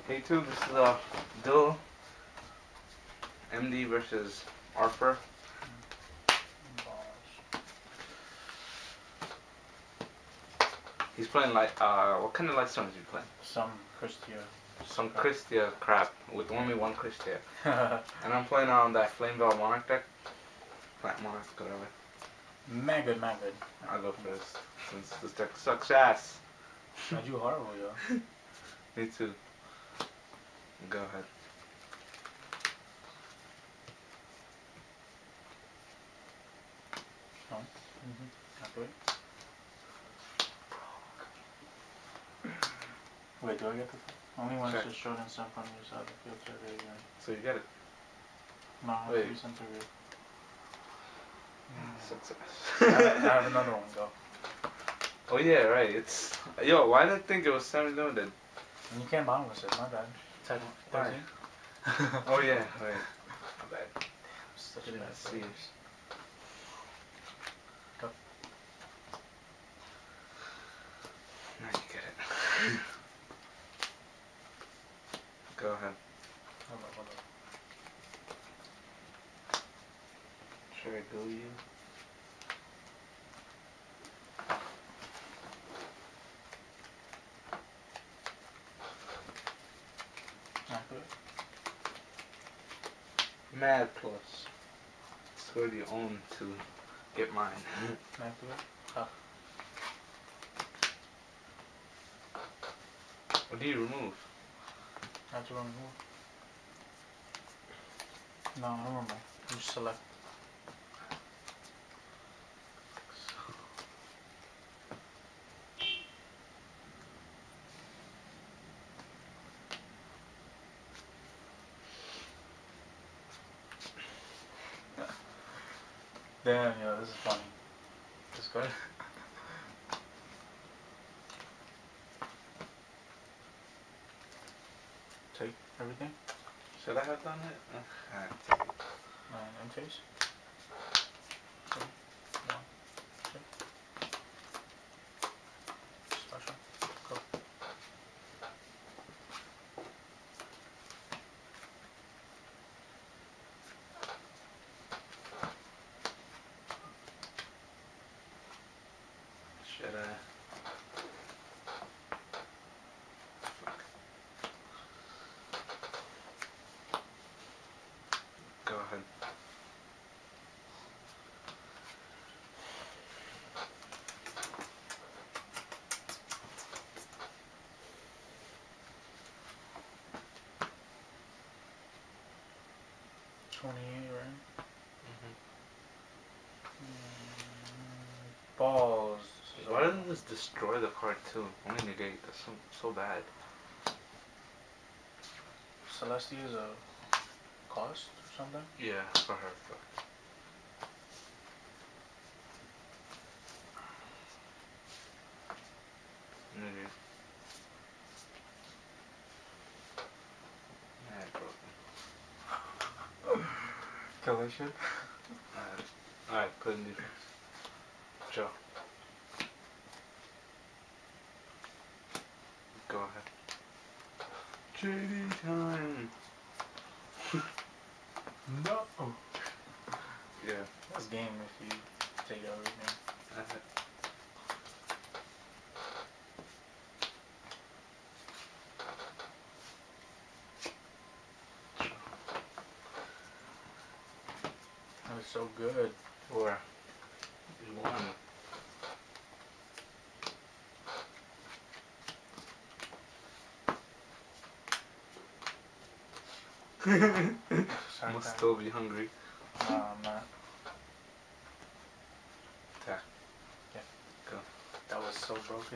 Hey two, this is Dill MD versus Arthur. He's playing like what kind of light stones you playing? Some Christia. Some Christia crap with only one Christia. And I'm playing on that Flamebell Monarch deck. Plant Monarch, whatever. Man good, man good. I'll go first since this deck sucks ass. I do horrible, yo. Me too. Go ahead. Oh. After it. Wait, do I get the only one Check. that's short and sent from your side of the field check again? So you get it. No, I have to be sent to you. Success. I have another one, go. Oh yeah, right. It's why did I think it was 7 limited? And you can't bottom with it, my bad. Type 13? Oh yeah, right. My bad. Damn, such a Didn't bad see it. Go. Now you get it. Go ahead. Hold up. Should I go you? After it. Mad plus. Score you own to get mine. After it. Up. What do you remove? After remove. No, I don't remember. You just select. Damn, yo, this is funny. This good? Take everything? Should I have done it? Alright. And face? 3, 1, 2. Special. Go. Should I? Fuck. Go ahead. $28, right? Mm-hmm. Balls. Why doesn't this destroy the card too? Only negate. That's so bad. Celestia is a cost or something? Yeah, for her. Negate. Mad broken. Collision? Alright, put in defense. Joe. Go ahead. JD time. No. Yeah. That's game if you take everything. That's it. That was so good. Or you won. Must still be hungry. No, I'm not. Attack. Yeah. Go. That was so broken.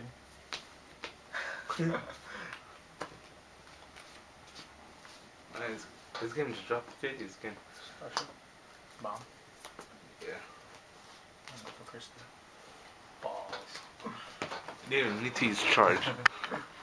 Nice. This game just dropped the 50 this game. Special. Bomb. Yeah. I'm up for Krista. Balls. You didn't even need to use charge.